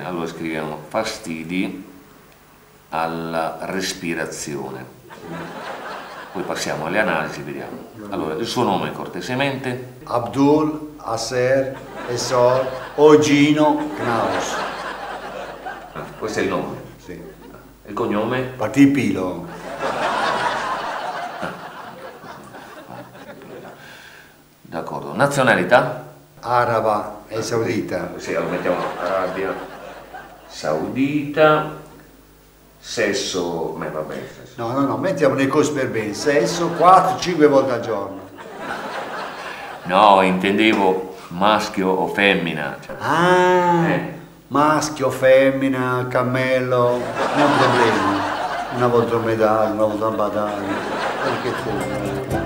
bene, allora scriviamo fastidi alla respirazione. Poi passiamo alle analisi, vediamo. Allora, il suo nome cortesemente? Abdul Aser Esor Ogino Knaus. Questo è il nome? Sì. Il cognome? Patipilo. D'accordo. Nazionalità? Araba e Saudita. Sì, allora mettiamo Arabia Saudita. Sesso, va bene. Sesso. No, mettiamo le cose per bene. Sesso 4-5 volte al giorno. No, intendevo maschio o femmina. Cioè. Maschio, femmina, cammello, non problema. Una volta un medaglia, una volta un badaglio. Perché tu?